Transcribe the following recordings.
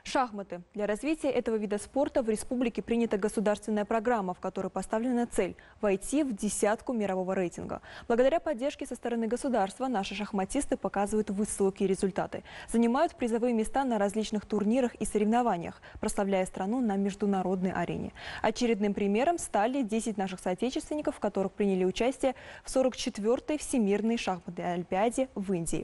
Шахматы. Для развития этого вида спорта в республике принята государственная программа, в которой поставлена цель – войти в десятку мирового рейтинга. Благодаря поддержке со стороны государства наши шахматисты показывают высокие результаты. Занимают призовые места на различных турнирах и соревнованиях, прославляя страну на международной арене. Очередным примером стали 10 наших соотечественников, в которых приняли участие в 44-й Всемирной шахматной олимпиаде в Индии.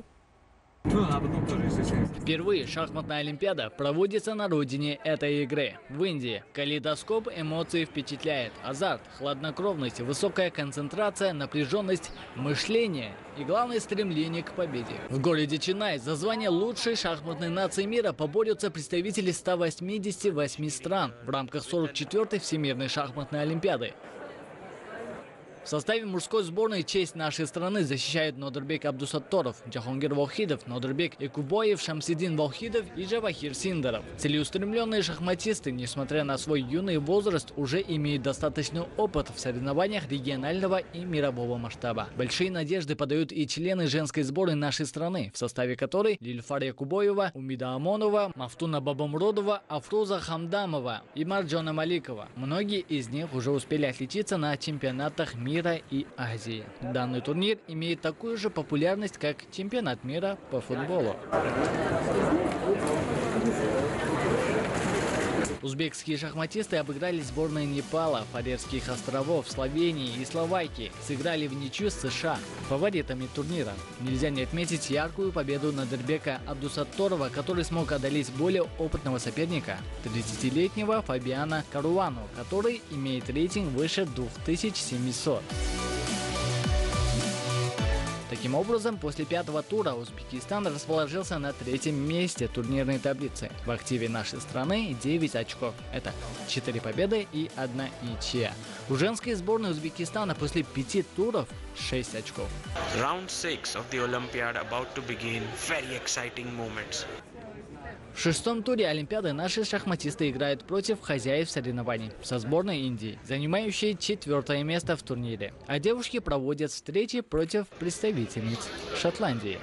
Впервые шахматная олимпиада проводится на родине этой игры – в Индии. Калейдоскоп эмоций впечатляет. Азарт, хладнокровность, высокая концентрация, напряженность, мышление и, главное, стремление к победе. В городе Ченнай за звание лучшей шахматной нации мира поборются представители 188 стран в рамках 44-й Всемирной шахматной олимпиады. В составе мужской сборной честь нашей страны защищают Нодырбек Абдусатторов, Джахангир Вахидов, Нодырбек Экубоев, Шамсидин Вахидов и Джавахир Синдаров. Целеустремленные шахматисты, несмотря на свой юный возраст, уже имеют достаточный опыт в соревнованиях регионального и мирового масштаба. Большие надежды подают и члены женской сборной нашей страны, в составе которой Лильфар Якубоева, Умида Амонова, Мафтуна Бабамродова, Афруза Хамдамова и Марджона Маликова. Многие из них уже успели отличиться на чемпионатах мира и Азии. Данный турнир имеет такую же популярность, как чемпионат мира по футболу. Узбекские шахматисты обыграли сборные Непала, Фарерских островов, Словении и Словакии. Сыграли в ничью с США, фаворитами турнира. Нельзя не отметить яркую победу Нодырбека Абдусатторова, который смог одолеть более опытного соперника, 30-летнего Фабиана Каруану, который имеет рейтинг выше 2700. Таким образом, после пятого тура Узбекистан расположился на третьем месте турнирной таблицы. В активе нашей страны 9 очков. Это 4 победы и 1 ничья. У женской сборной Узбекистана после 5 туров 6 очков. Round 6 of the Olympiad about to begin. Very exciting moments. В шестом туре Олимпиады наши шахматисты играют против хозяев соревнований со сборной Индии, занимающей 4-е место в турнире. А девушки проводят встречи против представительниц Шотландии.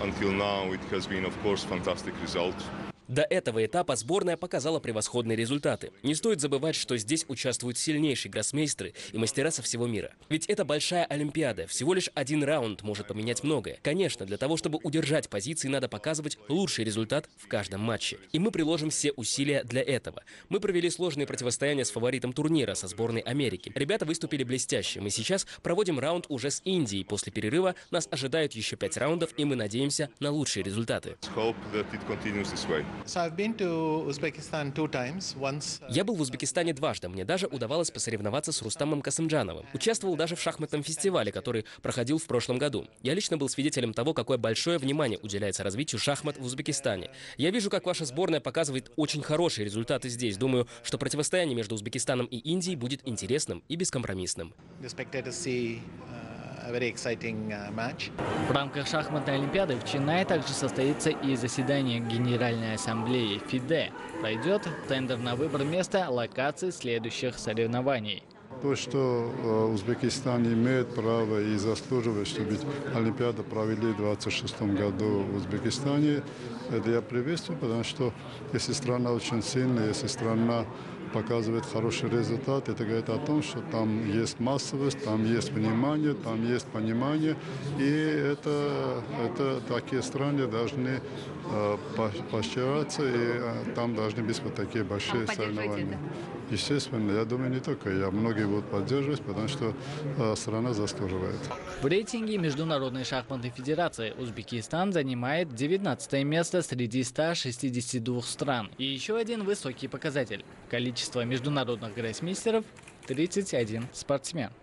До этого этапа сборная показала превосходные результаты. Не стоит забывать, что здесь участвуют сильнейшие гроссмейстеры и мастера со всего мира. Ведь это большая олимпиада, всего лишь один раунд может поменять многое. Конечно, для того, чтобы удержать позиции, надо показывать лучший результат в каждом матче. И мы приложим все усилия для этого. Мы провели сложные противостояния с фаворитом турнира, со сборной Америки. Ребята выступили блестяще. Мы сейчас проводим раунд уже с Индией. После перерыва нас ожидают еще 5 раундов, и мы надеемся на лучшие результаты. Я был в Узбекистане дважды. Мне даже удавалось посоревноваться с Рустамом Касымджановым. Участвовал даже в шахматном фестивале, который проходил в прошлом году. Я лично был свидетелем того, какое большое внимание уделяется развитию шахмат в Узбекистане. Я вижу, как ваша сборная показывает очень хорошие результаты здесь. Думаю, что противостояние между Узбекистаном и Индией будет интересным и бескомпромиссным. В рамках шахматной олимпиады в Ченнае также состоится и заседание Генеральной ассамблеи ФИДЕ. Пройдет тендер на выбор места локации следующих соревнований. То, что Узбекистан имеет право и заслуживает, чтобы Олимпиаду провели в 2026 году в Узбекистане, это я приветствую, потому что если страна очень сильная, если страна показывает хороший результат, это говорит о том, что там есть массовость, там есть внимание, там есть понимание, и это такие страны должны поощряться, и там должны быть вот такие большие соревнования. Естественно, я думаю, не только я, многие будут поддерживать, потому что страна заслуживает. В рейтинге Международной шахматной федерации Узбекистан занимает 19 место среди 162 стран. И еще один высокий показатель – количество международных гроссмейстеров – 31 спортсмен.